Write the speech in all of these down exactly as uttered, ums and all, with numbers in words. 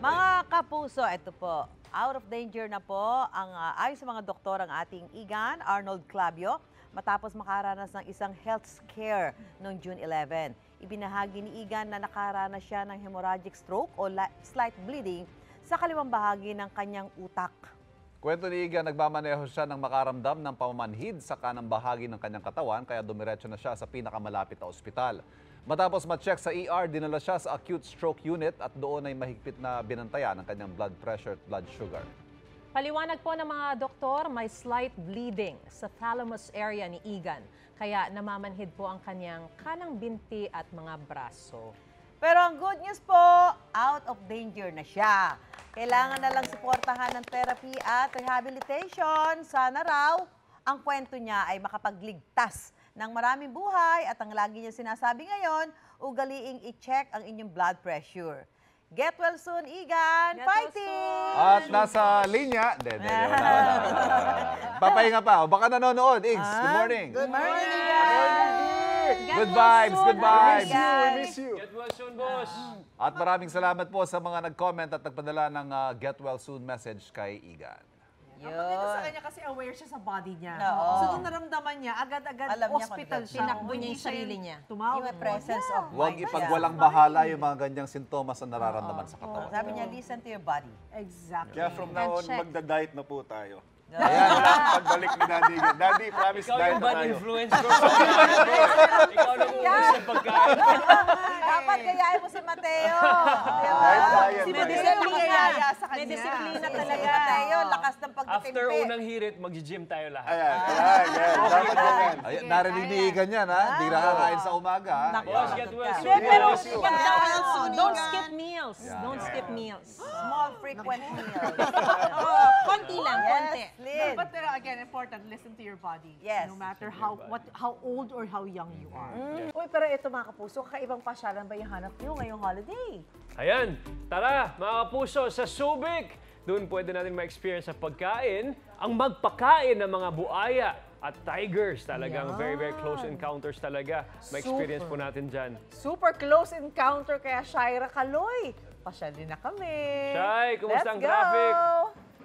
Mga kapuso, ito po. Out of danger na po ang uh, ayon sa mga doktor ang ating Igan, Arnold Clavio, matapos makaranas ng isang health scare noong June eleven. Ibinahagi ni Igan na nakaranas siya ng hemorrhagic stroke o slight bleeding sa kaliwang bahagi ng kanyang utak. Kwento ni Igan, nagmamaneho siya ng makaramdam ng pamamanhid sa kanang bahagi ng kanyang katawan kaya dumiretso na siya sa pinakamalapit na ospital. Matapos ma-check sa E R, dinala siya sa acute stroke unit at doon ay mahigpit na binantayan ang kanyang blood pressure at blood sugar. Paliwanag po ng mga doktor, may slight bleeding sa thalamus area ni Igan. Kaya namamanhid po ang kanyang kanang binti at mga braso. Pero ang good news po, out of danger na siya. Kailangan na lang suportahan ng therapy at rehabilitation. Sana raw, ang kwento niya ay makapagligtas ng maraming buhay at ang lagi niya sinasabi ngayon, ugaliing i-check ang inyong blood pressure. Get well soon, Igan! Get Fighting! well At nasa linya, de, de, de, wala, wala, wala. Papahinga pa, o baka nanonood. Igs, good morning! Good morning, Igan! Good vibes, good vibes! We miss you. Get well soon, boss. At maraming salamat po sa mga nag-comment at nagpadala ng uh, get well soon message kay Igan. Maganda sa kanya kasi aware siya sa body niya. Oo. So nung naramdaman niya, agad-agad Alam niya hospital kung siya. tinakbo niya yung Hindi siya sarili niya. Tumawag. Yung presence of Huwag mind. ipagwalang bahala yung mga ganyang sintomas na nararamdaman sa katawan. Sabi niya, listen to your body. Exactly. Kaya from now on, check. magda-diet na po tayo. Ayan. Pagbalik ni Daddy. Daddy, promise Ikaw diet yung na bad tayo. influence ko. Ikaw na uubos ng pagkain. Dapat gayahin mo si Mateo. Diba? Diet, diet, Si diet. Mateo yung kayaya sa kanya. May disiplina Si talaga. Mateo, lakas ng After pagtitimpi. unang hirit, mag-gym tayo lahat. Ayan, ayan, ayan. Dapat ganyan. Ay, narinig ni Igan yan, ha? Hindi nakakain sa umaga, ha? Boss, get well Hindi, soon. pero Yes, you. wag daw, Yes, you. don't skip meals. Don't skip meals. Small, frequent meals. Konti lang, konti. Yes, Lynn. But uh, again, important, listen to your body. Yes. No matter how what how old or how young you are. Uy, pero ito mga kapuso, kaibang pasyalan ba yung hanap niyo ngayong holiday? Ayan, tara mga kapuso sa Subic. Doon pwede natin ma-experience sa pagkain, ang magpakain ng mga buaya at tigers. Talagang very, very close encounters talaga. Ma-experience po natin dyan. Super close encounter kaya Shaira Kaloy. Pasyal din na kami. Shai, kumusta ang Let's traffic? go!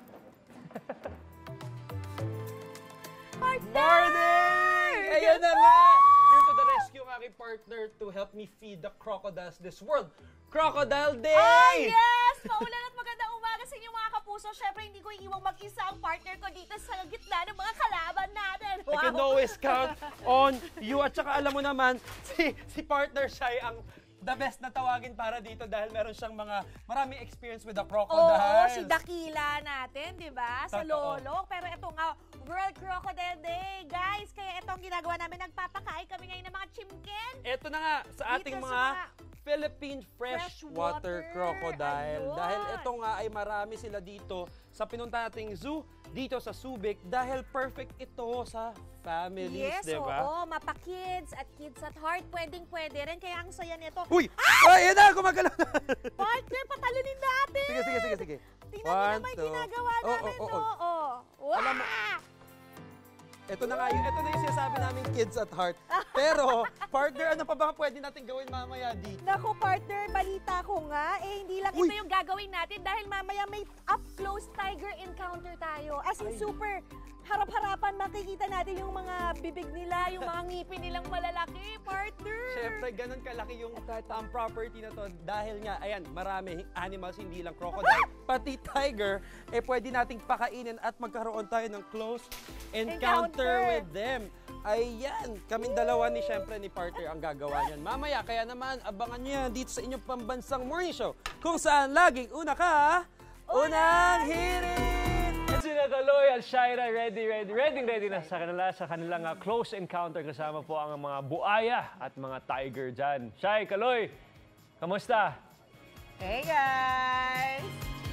Morning! Ayan na nga! Here to the rescue ang aking partner to help me feed the crocodiles this world. Crocodile Day! Oh, yes! Maulan at magandang umaga sa inyo mga kapuso. Siyempre, hindi ko iiwang mag-isa ang partner ko dito sa gitna ng mga kalaban natin. I can always count on you. At saka alam mo naman, si, si partner Shai ang the best na tawagin para dito dahil meron siyang mga maraming experience with the Oo, crocodiles. si Dakila natin, di ba? Sa Totoo. Lolo. Pero ito nga, World Crocodile Day. Guys, kaya ito ang ginagawa namin. Nagpapakain kami ngayon ng mga chimken. Ito na nga sa ating Dito sa mga mga Philippine freshwater. freshwater crocodile. Ayun. Dahil ito nga ay marami sila dito sa pinunta nating zoo dito sa Subic dahil perfect ito sa families, Yes, di ba? oo. Mapa-kids at kids at heart. Pwedeng-pwede rin. Kaya ang saya nito. Uy! Ay, yan na! Gumagalaw na! Partner, patalunin natin! Sige, sige, sige, sige. Tingnan mo naman yung ginagawa Oh, namin. oh, oh, Oo. oh. Wow! Alam mo, ito na nga, yung, ito na yung sinasabi namin kids at heart. Pero, partner, ano pa ba pwede natin gawin mamaya dito? Naku, partner, balita ko nga, eh hindi lang Uy! ito yung gagawin natin dahil mamaya may up-close tiger encounter tayo. As in, Ay. super harap-harapan makikita natin yung mga bibig nila, yung mga ngipin nilang malalaki, partner. Siyempre, ganun kalaki yung um, property na to dahil nga, ayan, marami animals, hindi lang crocodile, pati tiger, eh pwede nating pakainin at magkaroon tayo ng close encounter, Encounter. with them. Ayan, kaming dalawa ni siyempre ni partner ang gagawa niyan. Mamaya, kaya naman, abangan niyo yan dito sa inyong pambansang morning show kung saan laging una ka, unang hirit! Sina Kaloy at Shaira ready, ready, ready, ready na sa kanila sa kanilang uh, close encounter kasama po ang mga buaya at mga tiger dyan. Shai, Kaloy, kamusta? Hey, guys!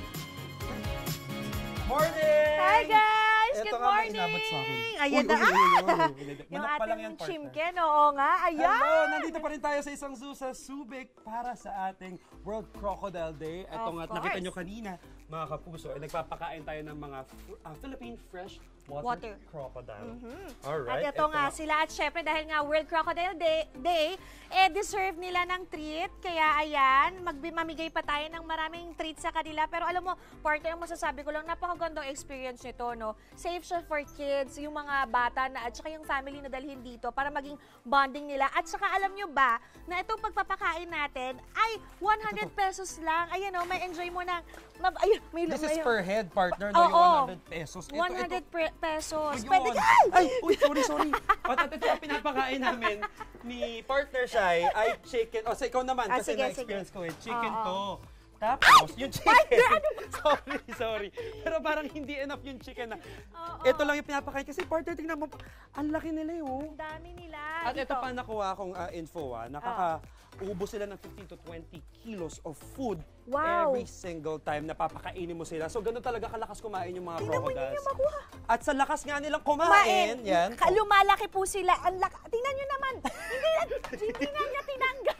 Morning! Hi guys! Ito Good nga, may morning! inabot sa akin. Ayan Uy, na. uy, uy, uy, uy. Yung Manok pa lang yan, ating partner. chimken, oo nga. Ayan! Hello! Nandito pa rin tayo sa isang zoo sa Subic para sa ating World Crocodile Day. Ito Of nga, course. nakita nyo kanina, mga kapuso, ay nagpapakain tayo ng mga fr- ah, Philippine fresh water, Water. crocodile. At Alright. ito nga sila, at syempre dahil nga World Crocodile Day, Day eh deserve nila ng treat. Kaya ayan, magmamigay pa tayo ng maraming treat sa kanila. Pero alam mo, partner, ang masasabi ko lang, napakagandang experience nito, no? Safe siya for kids, yung mga bata na, at saka yung family na dalhin dito para maging bonding nila. At saka alam nyo ba, na itong pagpapakain natin ay one hundred pesos lang. Ayan o, may enjoy mo na. Mab- ayun, may This is may- per head, partner, no? Oo. Yung one hundred pesos. Ito, one hundred ito. pre- pesos. Ayun. Pwede yan! Ay, uy, sorry, sorry. At ito yung pinapakain namin ni partner Shai ay chicken. O, sa ikaw naman, Ah, kasi sige, na-experience sige. ko eh. Chicken Oo. to. Tapos, yung chicken. ano sorry, sorry. Pero parang hindi enough yung chicken na. Ito lang yung pinapakain. Kasi partner, tingnan mo, ang laki nila yun. Ang dami nila. At ito pa nakuha kong uh, info, ah, nakaka-ubos sila ng fifteen to twenty kilos of food Wow. every single time na papakainin mo sila. So, ganun talaga kalakas kumain yung mga Tingnan mo crocodiles. ninyo makuha. At sa lakas nga nilang kumain, Kumain. yan. Ka- Lumalaki po sila. Ang laka- Tingnan nyo naman. hindi, na, hindi na niya tinanggal.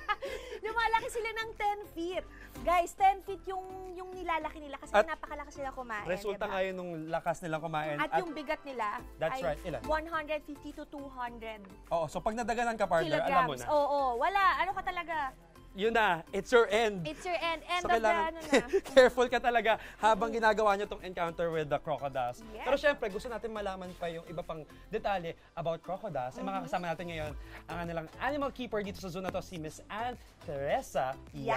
Lumalaki sila ng ten feet. Guys, ten feet yung yung nilalaki nila kasi At napakalakas nila kumain. Resulta diba? nga yun nung lakas nilang kumain. At yung bigat nila That's ay right, ilan? one hundred fifty to two hundred Oo, so pag nadaganan ka, partner, alam mo kilograms. na. Oo, wala. Ano ka talaga? Yun na, it's your end. It's your end. End So, of the kailangan ano na. careful ka talaga habang ginagawa nyo tong encounter with the crocodiles. Yes. Pero syempre, gusto natin malaman pa yung iba pang detalye about crocodiles. Mm-hmm. Ay makakasama natin ngayon ang kanilang animal keeper dito sa zoo na to, si Miss Ann Teresa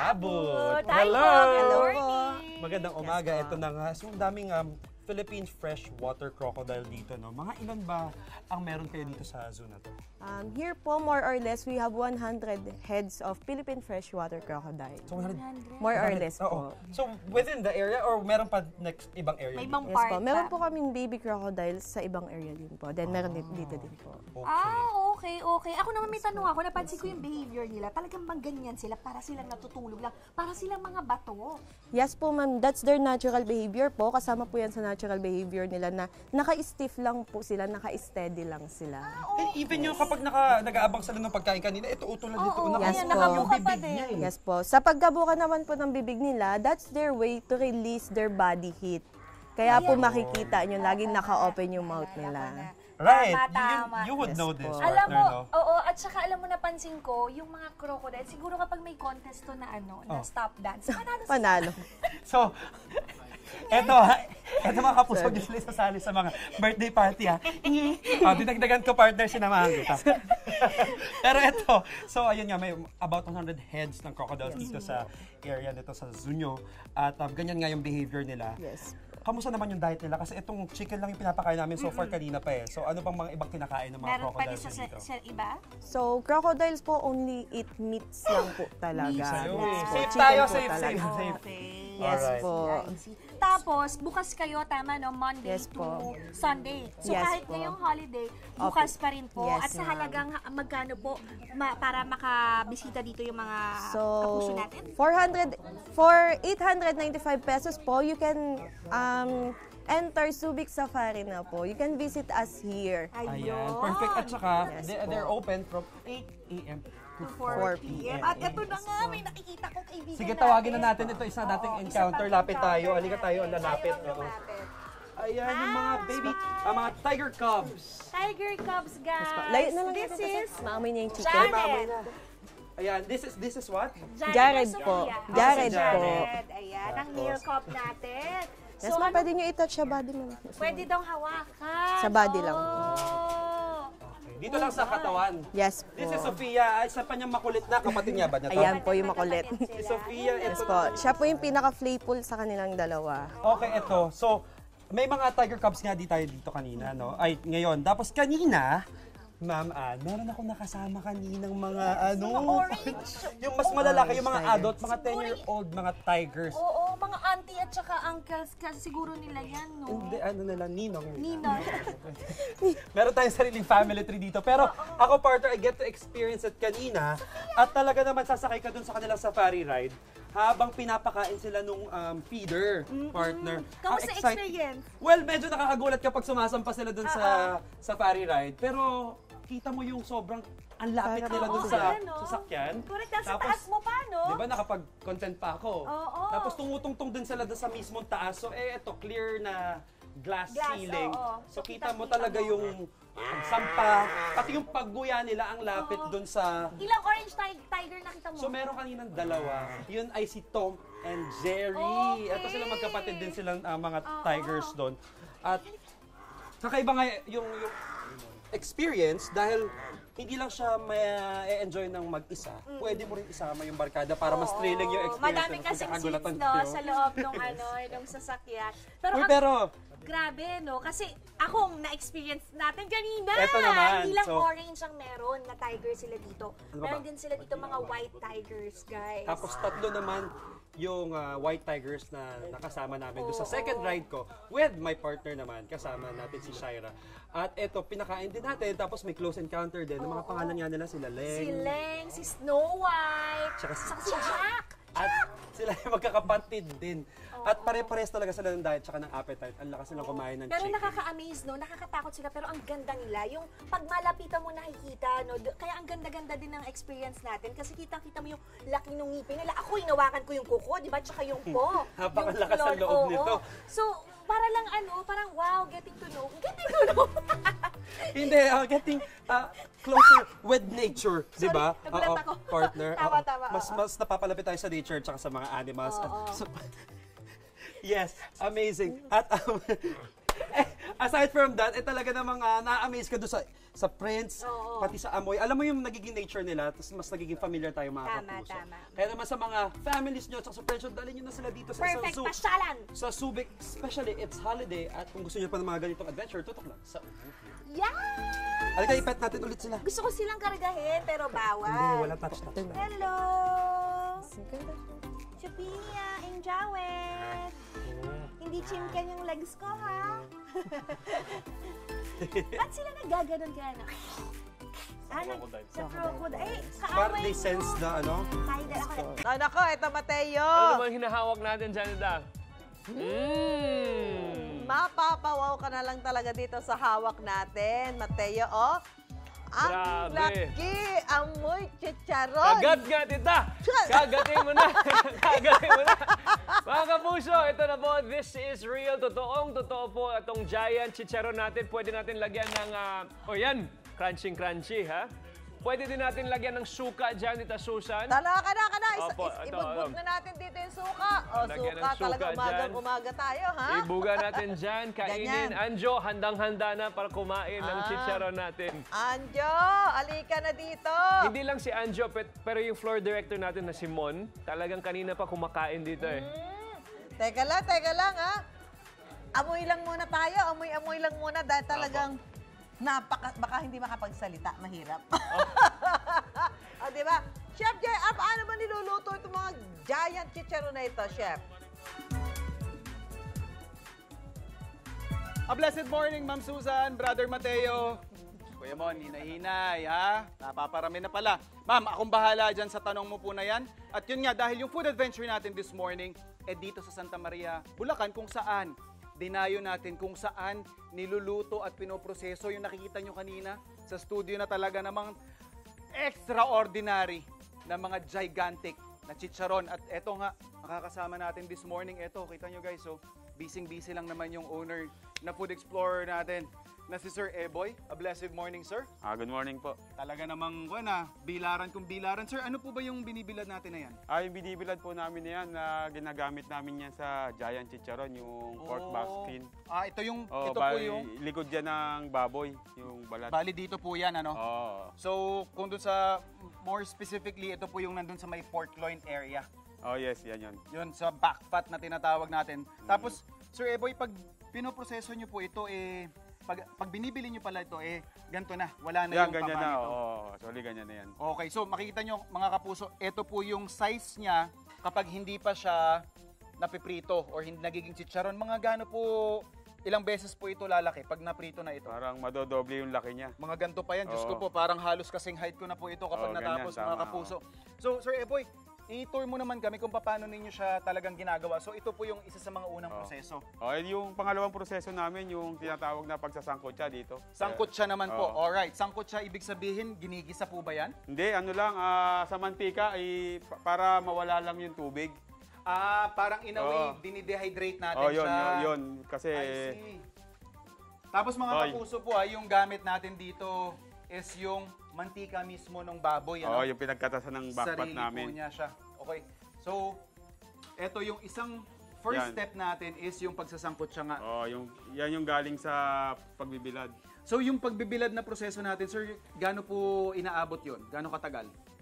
Yabut. Hi po, good morning. Magandang umaga. Ito na nga. So, ang daming um, Philippine freshwater crocodile dito, no? Mga ilan ba ang meron kayo dito sa zoo na to? Um, here po, more or less, we have one hundred heads of Philippine freshwater crocodile. So, one hundred More or less Oo. po. So, within the area or meron pa next ibang area? May dito? ibang Yes part po. Meron pa. po kaming baby crocodiles sa ibang area din po. Then meron din dito din po. Okay. Ah, okay, okay. Ako naman may tanong ako. Napansin ko yung behavior nila. Talagang bang ganyan sila? Para silang natutulog lang. Para silang mga bato. Yes po ma'am, that's their natural behavior po. Kasama po yan sa natural behavior nila na naka-stiff lang po sila, naka-steady lang sila. And even yung kapag naka, nag-aabang sila ng pagkain kanina, ito utulad dito. Oo, naka- yes ayan, po. nakabuka yung pa bibig din. niya eh. Yes po. Sa pagkabuka naman po ng bibig nila, that's their way to release their body heat. Kaya po makikita nyo, laging naka-open yung mouth nila. Right. Tama, You- tama. You, you would Yes know po. this, Alam partner, mo, no? oo, at saka alam mo napansin ko, yung mga crocodile, siguro kapag may contest to na ano, na Oh. stop dance, panalo sila. Panalo. So, eto ha, eto mga kapuso, usually sasali sa mga birthday party ha. Oh, dinagdagan ko partner, sinamahan kita. Pero eto, so ayun nga, may about one hundred heads ng crocodiles dito sa area nito sa zoo nyo. At um, ganyan nga yung behavior nila. Yes. Kamusta naman yung diet nila? Kasi itong chicken lang yung pinapakain namin so far kanina pa eh. So ano pang mga ibang kinakain ng mga Meron pa din crocodiles sa, sa, dito? sa iba? So, crocodiles po only eat meats lang po talaga. Meats Ayun, Yes eh. po. Safe Chicken tayo, po safe, talaga. safe, safe. Okay. Yes Alright. po. I see. Tapos, bukas kayo, tama no? Monday Yes to po. Sunday. So Yes kahit po. ngayong holiday, bukas pa rin po. Yes, At sa ma'am. halagang ha- magkano po ma- para makabisita dito yung mga So, kapuso natin? four hundred, for eight hundred ninety-five pesos po, you can um, enter Subic Safari na po. You can visit us here. Ayan, perfect. At saka, Yes they, po. they're open from eight a m to four p m. At ito na nga, may nakikita ko kaibigan Sige, tawagin na natin. Ito isa dating Oo, isa encounter. pang Lapit tayo. encounter Halika tayo. natin. Lalapit. Tayo ang Oo. lumapit. Ayan, yung mga baby, ah, mga tiger cubs. Tiger Cubs, guys. Layo na lang This natin is kasi maamoy niya yung chicken. Jared. Ayan, this is this is what? Jared Sophia. po. Ah, Jared si po. Jared. Ayan, ang male cub natin. Yes, So, ma'am, ano, pwede nyo i-touch sa body mo. pwede daw hawakan. Sa body lang. Oh. Dito lang sa katawan. Yes po. This is Sophia. Ay, isa pa niyang makulit na. Kapatid niya ba na to? Ayan po yung makulit. Si Sophia, Yes ito. po. Siya po yung pinaka-playful sa kanilang dalawa. Okay, ito. So, may mga tiger cubs nga di tayo dito kanina, no? Ay, ngayon. Tapos kanina, Ma'am Ann, meron ako nakasama kaninang mga ano, yung mas malalaki, yung mga Orange adult, mga ten-year-old, mga tigers. Oo, mga auntie at saka uncles, kasi siguro nila yan, no? Hindi, ano nila, ninong. Ninong. Meron tayong sariling family tree dito. Pero ako, partner, I get to experience it kanina. At talaga naman sasakay ka dun sa kanilang safari ride habang pinapakain sila nung um, feeder, partner. Kamusta Ang excite- experience? Well, medyo nakakagulat kapag sumasampa sila dun sa safari ride. Pero kita mo yung sobrang ang lapit Para- nila Oo, dun sa ayan, no? sasakyan. Correct, nasa Tapos, taas mo pa, no? Di ba nakapag-content pa ako? Oo. Tapos tumutungtong din sila doon sa mismong taas. So eh, ito, clear na glass, Glass, ceiling. oo. So, So, kita mo kitang-kita talaga mo. yung pagsampa, pati yung pagguya nila ang lapit Oo. doon sa... Ilang orange ti- tiger nakita mo? So meron kaninang dalawa. Yun ay si Tom and Jerry. Okay. Ito sila magkapatid din silang ah, mga Oo. tigers doon. At kakaiba nga yung, yung experience dahil hindi lang siya may enjoy ng mag-isa. Pwede mo rin isama yung barkada para mas Oo. thrilling yung experience. Madami kasing Magkakagulatan seats, no, kayo. sa loob ng ano, ng sasakyan. Pero, Uy, ang- pero grabe, no? Kasi akong na-experience natin kanina. Eto naman, Hindi lang so- orange ang meron na tiger sila dito. Ano ba? Meron din sila dito mga white tigers, guys. tapos tatlo naman yung ah, white tigers na nakasama namin doon sa second ride ko with my partner naman, kasama natin si Shaira. At eto, pinakain din natin, tapos may close encounter din. Ang mga pangalan nga nila sila Leng. Si Leng, si Snow White, Tsaka si saka si Jack. At sila yung magkakapatid din. At pare-pares talaga sila ng diet tsaka ng appetite. Ang lakas nilang kumain ng Pero chicken. nakaka-amaze, no? Nakakatakot sila, pero ang ganda nila. Yung pag malapitan mo nakikita, no? D- Kaya ang ganda-ganda din ng experience natin. Kasi kitang-kita mo yung laki ng ngipin nila. Ako, inawakan ko yung kuko, di ba? Tsaka yung po. Napakalakas yung ang loob oo. nito. So, para lang ano, parang wow, getting to know. Getting to know. Hindi, uh, getting uh, closer with nature, di ba? Sorry, nagulat Oo, ako. partner. Tama, Oo. tama, Mas, oo. mas napapalapit tayo sa nature tsaka sa mga animals. At, Oo. so, yes, amazing. At um, eh, aside from that, eh talaga namang uh, na-amaze ka doon sa, sa prints, Oo. pati sa amoy. Alam mo yung nagiging nature nila, tapos mas nagiging familiar tayo mga Tama, kapuso. tama. Kaya naman sa mga families nyo, at sa friends nyo, dalhin nyo na sila dito sa isang Perfect zoo. pasyalan. Sa Subic, especially it's holiday, at kung gusto nyo pa ng mga ganitong adventure, tutok lang sa Ubuki. Yeah! Halika, ipet natin ulit sila. Gusto ko silang kargahin, pero bawal. Hindi, wala touch-touch. Hello! Chupinia, enjawet! Hindi chimken yung legs ko, ha? Ba't sila nagaganon kaya na? Ah, nag- sa crocodile. Eh, Parang kaaway they mo. sense na ano. Tidal ako. Oh, nako, ito Mateo. Ano naman hinahawak natin, Janita? Mmm! Mapapawaw ka na lang talaga dito sa hawak natin, Mateo. Oh, ang Grabe. laki, amoy chicharon. Kagat nga, tita! Kagatin mo na! Kagatin mo na! Mga kapuso, ito na po. This is real. Totoong totoo po itong giant chicharon natin. Pwede natin lagyan ng, ah, o yan, crunchy-crunchy, ha? Pwede din natin lagyan ng suka dyan, Tita Susan. Tala ka na, ka na. Is, Opo, is, ito, ibugbog um, na natin dito yung suka. O, lagyan ng suka, talaga suka umagang dyan. umaga tayo, ha? Ibuga natin dyan, kainin. Ganyan. Anjo, handang-handa na para kumain ng Ah. chicharon natin. Anjo, alika na dito. Hindi lang si Anjo, pet- pero yung floor director natin na si Mon, talagang kanina pa kumakain dito eh. Hmm. Teka lang, teka lang, ha? Amoy lang muna tayo. Amoy-amoy lang muna dahil talagang napaka, baka hindi makapagsalita. Mahirap. O, di ba? Chef Jay, ah, paano ba niluluto itong mga giant chicharon na ito, Chef? A blessed morning, Ma'am Susan, Brother Mateo. Kuya Mon, hinay-hinay, ha? Napaparami na pala. Ma'am, akong bahala dyan sa tanong mo po na yan. At yun nga, dahil yung food adventure natin this morning, eh dito sa Santa Maria, Bulacan, kung saan dinayo natin kung saan niluluto at pinoproseso yung nakikita nyo kanina sa studio na talaga namang extraordinary na mga gigantic na chicharon. At eto nga, makakasama natin this morning. Eto, kita nyo guys, so busy-busy lang naman yung owner na Food Explorer natin na si Sir Eboy. A blessed morning, sir. Ah, good morning po. Talaga namang, kuwan na, bilaran kung bilaran. Sir, ano po ba yung binibilad natin na yan? Ah, yung binibilad po namin na yan, na ginagamit namin yan sa Giant Chicharon, yung pork Oh. box skin. Ah, ito yung, Oh, ito po bali, yung, likod yan ng baboy, yung balat. bali dito po yan, ano? Oo. So, kung dun sa, more specifically, ito po yung nandun sa may pork loin area. Oh, yes, yan yun. Yun, sa back fat na tinatawag natin. Tapos, Sir Eboy, pag pinoproseso nyo po ito, eh, pag, pag binibili nyo pala ito, eh, ganito na, wala na Yan, yung ganyan papa na. nito. Oo, sorry, ganyan na yan. Okay, so makikita nyo mga kapuso, ito po yung size niya kapag hindi pa siya napiprito or hindi nagiging chicharon. Mga gaano po, ilang beses po ito lalaki pag naprito na ito? Parang madodoble yung laki niya. Mga ganito pa yan, Diyos ko Oo. po, parang halos kasing height ko na po ito kapag Oo, ganyan, natapos mga tama, kapuso. So, Sir Eboy, i-tour mo naman kami kung paano ninyo siya talagang ginagawa. So ito po yung isa sa mga unang Oo. proseso. Okay, yung pangalawang proseso namin, yung tinatawag na pagsasangkot siya dito. Sangkot siya naman po. Oo. Alright, sangkot siya ibig sabihin, ginigisa po ba yan? Hindi, ano lang, ah, sa mantika ay pa- para mawala lang yung tubig. Ah, parang in a way, Oo. dinidehydrate natin Oh, yun, siya. yun, yun. Kasi, I see. Tapos mga Oy. kapuso po, ah, yung gamit natin dito is yung mantika mismo ng baboy. oh, Ano? yung pinagkatasan ng backpat Sarili namin. po niya siya. Okay. So, eto yung isang first Yan. step natin is yung pagsasangkot siya nga. Oh, yung, yan yung galing sa pagbibilad. So, yung pagbibilad na proseso natin, sir, gaano po inaabot yun? Gaano katagal?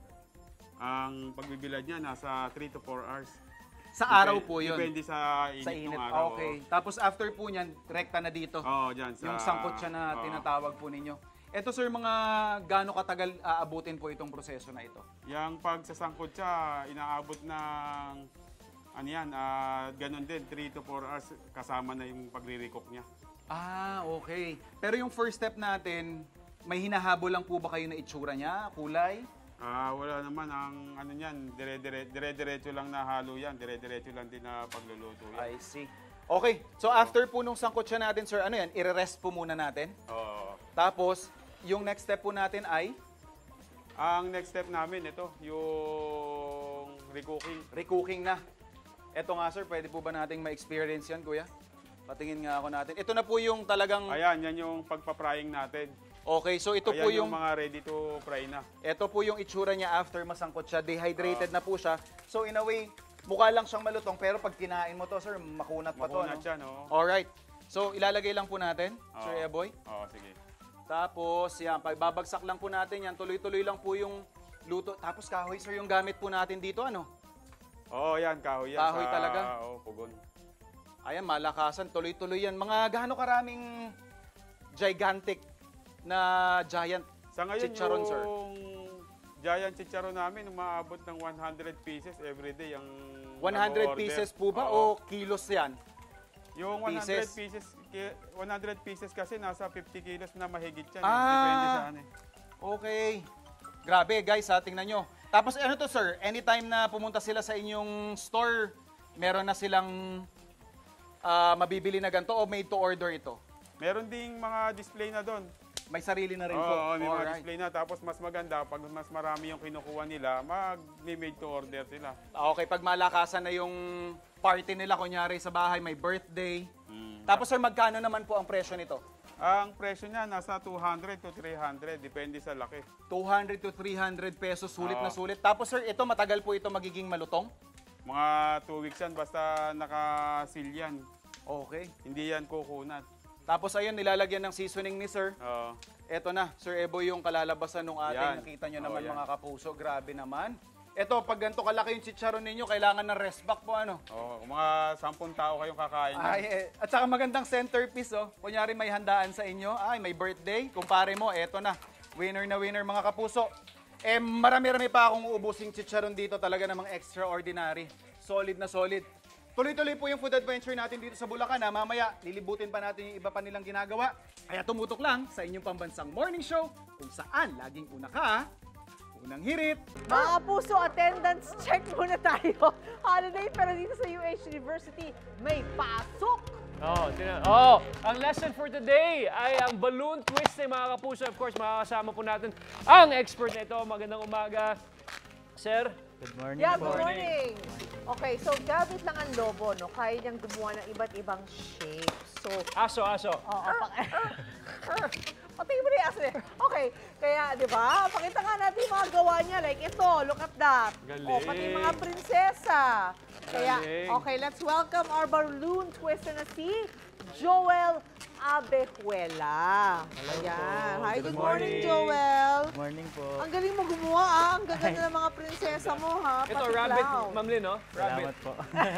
Ang pagbibilad niya nasa three to four hours. Sa Depende- araw po yun? Depende sa init, Sa init. ng araw. Okay. Tapos after po niyan, rekta na dito. Oo, oh, dyan. Sa, Yung sangkot siya na oo. tinatawag po ninyo. Eto sir, mga gaano katagal aabutin po itong proseso na ito? Yung pagsasangkot siya, inaabot ng, ano yan, ah, ganun din, three to four hours kasama na yung pagre-recook niya. Ah, okay. Pero yung first step natin, may hinahabol lang po ba kayo na itsura niya, kulay? Ah, wala naman ang ano niyan, dire-dire dire-diretso lang na halo yan, dire-diretso lang din na pagluluto yan. I see. Okay, so after po nung sangkot siya natin, sir, ano yan, i-rest po muna natin. Oo. Tapos, yung next step po natin ay Ang next step namin ito, yung recooking. recooking na. Ito nga sir, pwede po ba nating ma-experience yan, kuya? Patingin nga ako natin. Ito na po yung talagang... Ayan, yan yung pagpa-frying natin. Okay, so ito Ayan po yung yung... mga ready to fry na. Ito po yung itsura niya after masangkot siya. Dehydrated na po siya. So in a way, mukha lang siyang malutong, pero pag kinain mo to, sir, makunat pa to. Makunat no? siya, no? Alright. So ilalagay lang po natin, Sir Oo. Eboy. Oo, sige. Tapos, yan, pagbabagsak lang po natin yan. Tuloy-tuloy lang po yung luto. Tapos kahoy, sir, yung gamit po natin dito, ano? Oo, yan, kahoy yan. Kahoy sa, talaga? Oo, pugon. Ayan, malakasan. Tuloy-tuloy yan. Mga gaano karaming gigantic na giant Sa ngayon, chicharon, yung sir? giant chicharon namin, umaabot ng one hundred pieces every day. Ang one hundred nag-o-order. pieces po ba Oo. o kilos yan? Yung one hundred pieces? pieces, ki- one hundred pieces kasi nasa fifty kilos na mahigit yan. eh. Ah. Depende sa ano eh. Okay. Grabe, guys, ha, tingnan nyo. Tapos ano to, sir? Anytime na pumunta sila sa inyong store, meron na silang ah, mabibili na ganito o made to order ito? Meron ding mga display na doon. May sarili na rin po. Oo, may mga Alright. display na. Tapos mas maganda, pag mas marami yung kinukuha nila, mag-made to order sila. Okay, pag malakasan na yung party nila, kunyari sa bahay, may birthday. Tapos sir, magkano naman po ang presyo nito? Ang presyo niya nasa two hundred to three hundred, depende sa laki. two hundred to three hundred pesos, sulit na Oo. sulit. Tapos sir, ito matagal po ito magiging malutong? Mga two weeks yan, basta naka-seal yan. Okay. Hindi yan kukunat. Tapos ayun, nilalagyan ng seasoning ni sir. Oo. Eto na, Sir Ebo, yung kalalabasan ng ating. Yan. Nakita nyo Oo, naman yan. mga kapuso. Grabe naman. Eto, pag ganito kalaki yung chicharon ninyo, kailangan ng rest back po ano? Oo, kung mga sampung tao kayong kakain. Ay, eh, at saka magandang centerpiece, oh. Kunyari may handaan sa inyo. Ay, may birthday. Kumpare mo, eto na. Winner na winner, mga kapuso. Eh, marami-rami pa akong uubusing chicharon dito. Talaga namang extraordinary. Solid na solid. Tuloy-tuloy po yung food adventure natin dito sa Bulacan. Ha? Mamaya, lilibutin pa natin yung iba pa nilang ginagawa. Kaya tumutok lang sa inyong pambansang morning show kung saan laging una ka, unang hirit. Mga puso, attendance check muna tayo. Holiday, pero dito sa U H University, may pasok. Oh, tina- oh, ang lesson for today ay ang balloon twisting, mga kapuso. Of course, makakasama po natin ang expert nito. Magandang umaga, sir. Good morning Yeah, po. good morning. Okay, so gamit lang ang lobo, no? Kaya niyang gumawa ng iba't ibang shape. So, Aso, aso. oo, pa- pati mo rin aso eh. Okay, kaya, di ba? Pakita nga natin yung mga gawa niya. Like ito, look at that. Galing. O, pati mga prinsesa. Kaya, Galing. okay, let's welcome our balloon twister na si Joel Abejuela. Ayan. Hi, good, Good morning, morning. Joel. Good morning po. Ang galing mo gumawa, ah. Ang gaganda ng mga prinsesa mo, ha? Ito, Pati rabbit, clown. Ma'am Lynn, no? Rabbit. Salamat po.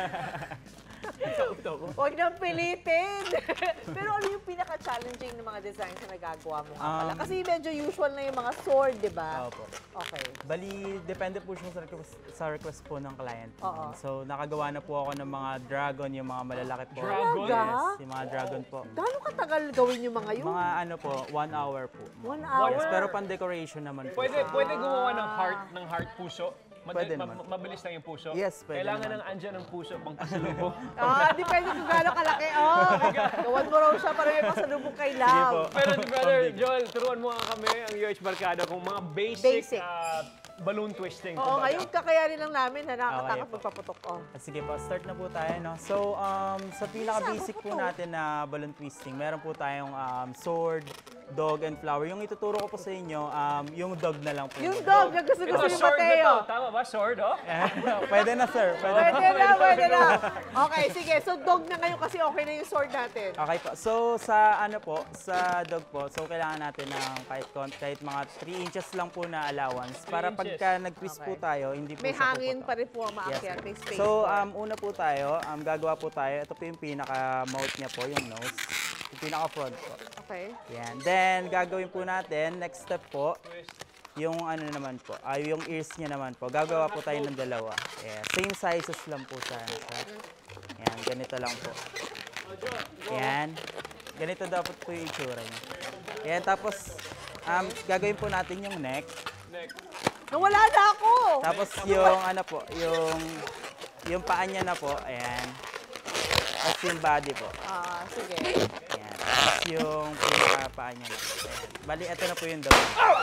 Huwag nang pilitin. Pero ano yung pinaka-challenging ng mga designs na nagagawa mo nga pala? Um, Kasi medyo usual na yung mga sword, di ba? Opo. Okay. Bali, depende po siya sa request, sa request po ng client. Oo. So, nakagawa na po ako ng mga dragon, yung mga malalaki po. Dragon? Yes, yung mga dragon po. Gano'ng katagal gawin yung mga yun? Mga ano po, one hour po. One hour? Yes, pero pan-decoration naman po. Pwede, pwede gumawa ng heart, ng heart puso. Mad- Pwede ma- naman. mabilis lang yung puso? Yes, pwede Kailangan naman ng andyan ng puso pang pasalubong. Ah, depende kung gaano kalaki. Oh, gawan mo raw siya para may pasalubong kay Love. po. Pero brother Joel, turuan mo nga kami, ang U H Barkada, kung mga basic, Basic. ah, balloon twisting. Oo, kumbaga. ngayon kakayanin lang namin na nakakatakot Okay po. magpaputok. Oh. Ah, Sige po, start na po tayo, no? So, um, sa pinaka-basic po natin na balloon twisting, meron po tayong um, sword, dog, and flower. Yung ituturo ko po sa inyo, um, yung dog na lang po. Yung muna. dog, yung gusto gusto Ito, ni sword Mateo. ito. Tama ba? Sword, oh? Pwede na, sir. Pwede, Pwede na. na, pwede na. Okay, sige. So, dog na ngayon kasi okay na yung sword natin. Okay po. So, sa ano po, sa dog po, so kailangan natin ng kahit, kon- kahit mga three inches lang po na allowance para inches. pagka nag-twist po tayo, hindi po May siya hangin puputok. pa rin po ang maakyat. May space So, po. um, una po tayo, um, gagawa po tayo. Ito po yung pinaka-mouth niya po, yung nose. Yung pinaka-front po. Okay. Yan. Then, gagawin po natin, next step po, yung ano naman po, ay yung ears niya naman po. Gagawa po tayo ng dalawa. Yeah. Same sizes lang po sana. Yan, ganito lang po. Yan. Ganito dapat po yung itsura niya. Yan, tapos, um, gagawin po natin yung neck. Nawala na ako! Tapos yung ano po, yung yung paa niya na po, ayan. Tapos yung body po. Ah, sige. Ayan. Tapos yung pinaka-paa niya na po. Ayan. Bali, ito na po yung dog.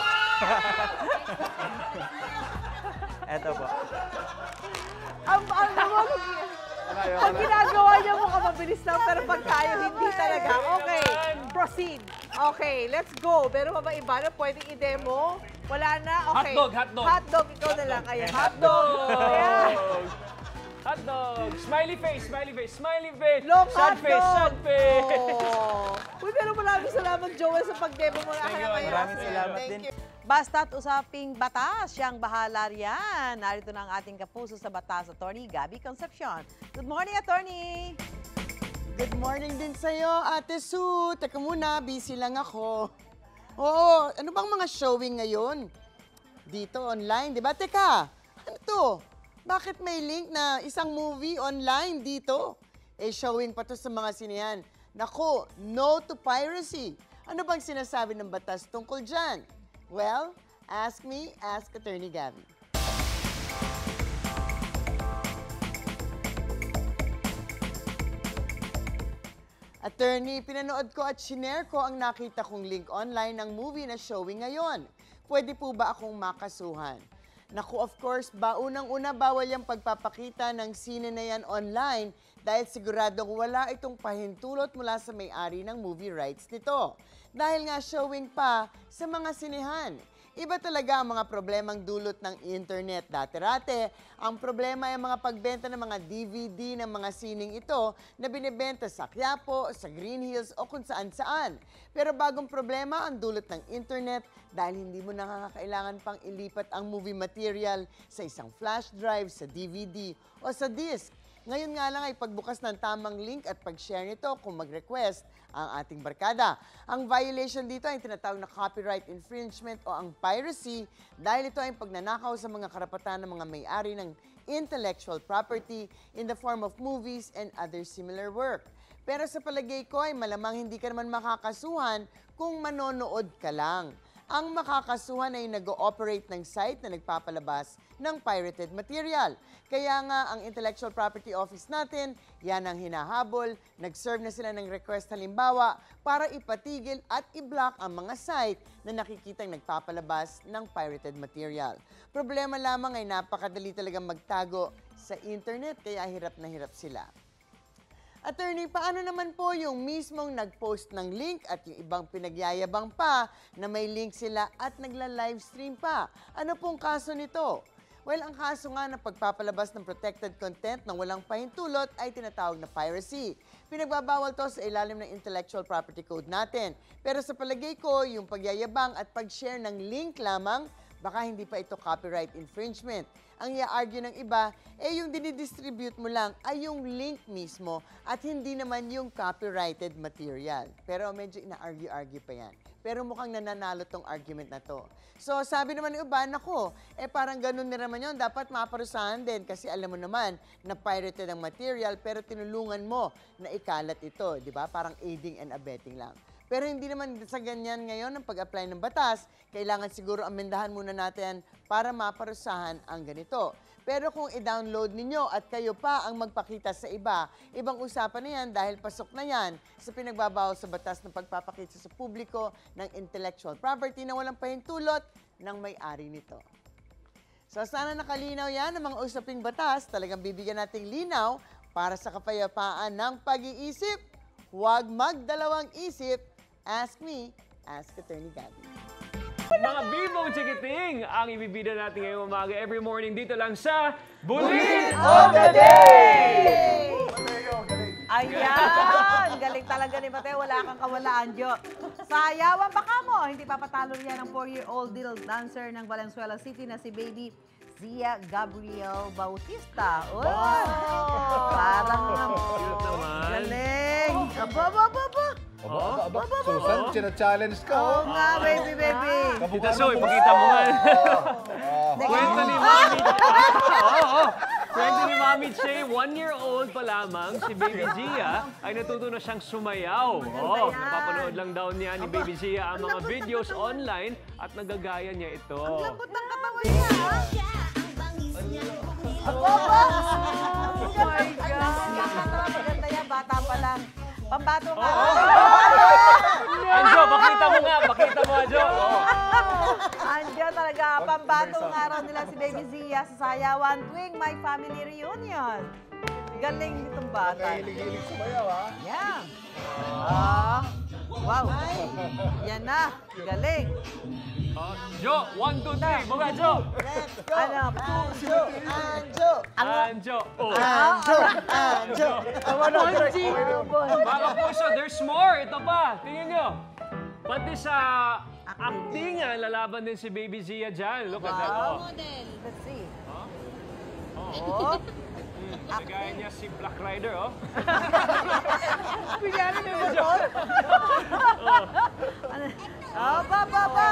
Ito po. Ang ang ang Pag ginagawa niya mukhang mabilis lang, pero pag tayo, hindi talaga. Okay, proceed. Okay, let's go. Pero pa ba iba na pwedeng i-demo? Wala na? Okay. Hotdog, hotdog. Hotdog, ikaw na lang. Ayan, hotdog. Ayan. Hotdog! Smiley face, smiley face, smiley face! Long sad face, sad hotdog. face! Oh. Uy, pero maraming salamat, Joel, sa pag-demo mo. Thank you, Maraming salamat Thank din. you. Basta't usaping batas, siyang bahala riyan. Narito na ang ating kapuso sa batas, Attorney Gabby Concepcion. Good morning, Attorney! Good morning din sa'yo, Ate Sue. Teka muna, busy lang ako. Oo, ano bang mga showing ngayon? Dito, online, di ba? Teka, ano to? Bakit may link na isang movie online dito? Eh, showing pa to sa mga sinehan. Nako, no to piracy. Ano bang sinasabi ng batas tungkol dyan? Well, ask me, ask Attorney Gabby. Attorney, pinanood ko at shinare ko ang nakita kong link online ng movie na showing ngayon. Pwede po ba akong makasuhan? Naku, of course, ba unang-una bawal yung pagpapakita ng sine na yan online dahil siguradong wala itong pahintulot mula sa may-ari ng movie rights nito. Dahil nga showing pa sa mga sinehan. Iba talaga ang mga problemang dulot ng internet. Dati-rate, ang problema ay mga pagbenta ng mga D V D ng mga sining ito na binibenta sa Quiapo, sa Green Hills o kung saan-saan. Pero bagong problema ang dulot ng internet dahil hindi mo nakakailangan pang ilipat ang movie material sa isang flash drive, sa D V D o sa disc. Ngayon nga lang ay pagbukas ng tamang link at pag-share nito kung mag-request ang ating barkada. Ang violation dito ay tinatawag na copyright infringement o ang piracy dahil ito ay pagnanakaw sa mga karapatan ng mga may-ari ng intellectual property in the form of movies and other similar work. Pero sa palagay ko ay malamang hindi ka naman makakasuhan kung manonood ka lang. Ang makakasuhan ay nag-ooperate ng site na nagpapalabas ng pirated material. Kaya nga, ang Intellectual Property Office natin, yan ang hinahabol. Nag-serve na sila ng request halimbawa para ipatigil at i-block ang mga site na nakikitang nagpapalabas ng pirated material. Problema lamang ay napakadali talagang magtago sa internet, kaya hirap na hirap sila. Attorney, paano naman po yung mismong nag-post ng link at yung ibang pinagyayabang pa na may link sila at nagla-livestream pa? Ano pong kaso nito? Well, ang kaso nga ng pagpapalabas ng protected content na walang pahintulot ay tinatawag na piracy. Pinagbabawal to sa ilalim ng Intellectual Property Code natin. Pero sa palagay ko, yung pagyayabang at pag-share ng link lamang, baka hindi pa ito copyright infringement. Ang i-argue ng iba, eh yung dinidistribute mo lang ay yung link mismo at hindi naman yung copyrighted material. Pero medyo ina-argue-argue pa yan. Pero mukhang nananalo tong argument na to. So sabi naman ng iba, nako, eh parang ganun na naman yun, dapat maparusahan din kasi alam mo naman na pirated ang material pero tinulungan mo na ikalat ito, di ba? Parang aiding and abetting lang. Pero hindi naman sa ganyan ngayon ang pag-apply ng batas. Kailangan siguro amendahan muna natin para maparusahan ang ganito. Pero kung i-download ninyo at kayo pa ang magpakita sa iba, ibang usapan na yan dahil pasok na yan sa pinagbabawal sa batas ng pagpapakita sa publiko ng intellectual property na walang pahintulot ng may-ari nito. So sana nakalinaw yan ang mga usaping batas, talagang bibigyan nating linaw para sa kapayapaan ng pag-iisip. Huwag magdalawang isip. Ask me, ask Attorney Gabby. Mga bibong chikiting ang ibibida natin ngayong umaga every morning dito lang sa Bulit of the Day! Ayan! Galing talaga ni Mateo. Wala kang kawalaan, Jo. Sayawan pa ka mo. Hindi papatalo niya ng four-year-old little dancer ng Valenzuela City na si baby Zia Gabriel Bautista. Oh! Parang Cute naman. galing. Aba, aba, aba, aba. Aba, aba, aba. Susan, china-challenge ka. Oo oh. nga, baby, baby. Tita Soy, pakita mo nga. Kwento ni Mami. Oo, oo. Kwento ni Mami Che, one year old pa lamang, si Baby Zia, ay natuto na siyang sumayaw. Oo, napapanood lang daw niya ni Baby Zia ang mga videos online at nagagaya niya ito. Ang lambot ng katawan niya. Aba, aba. Oh my God. Maganda yan, bata pa lang. Pambato ka. Anjo, pakita mo nga, pakita mo, Anjo. Anjo talaga, pambatong araw nila si Baby Zia sa sayawan tuwing may family reunion. Galing itong bata. Hilig-hilig sumayaw, ha? Yeah. Ah, wow. Yan na. Galing. Uh, Jo, one, two, three. Mga Jo. Let's go! Ano? Anjo! Anjo! Anjo. Oh. Anjo! Anjo! Mga kapuso, there's more. Ito pa. Tingnan nyo. Pati sa actingan, lalaban din si Baby Zia dyan. Look at that. Oh. Let's see. Oh. Nagaya niya si Black Rider, oh. Bigyan niyo ba ito? Oh, ba, ba, ba.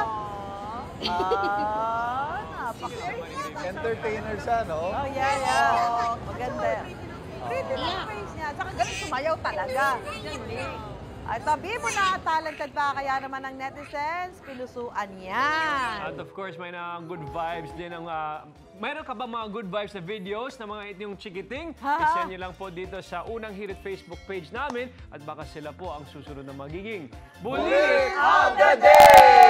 Ah, napaka- Entertainer siya, no? Oh, yeah, yeah. Maganda. Pretty lang ang face niya. Saka galing sumayaw talaga. Ay, tabi mo na, talented pa. Kaya naman ang netizens, pinusuan yan. At of course, may na good vibes din ang... Uh, mayroon ka ba mga good vibes na videos na mga inyong chikiting? I-send nyo lang po dito sa Unang Hirit Facebook page namin at baka sila po ang susunod na magiging Bulit of the Day!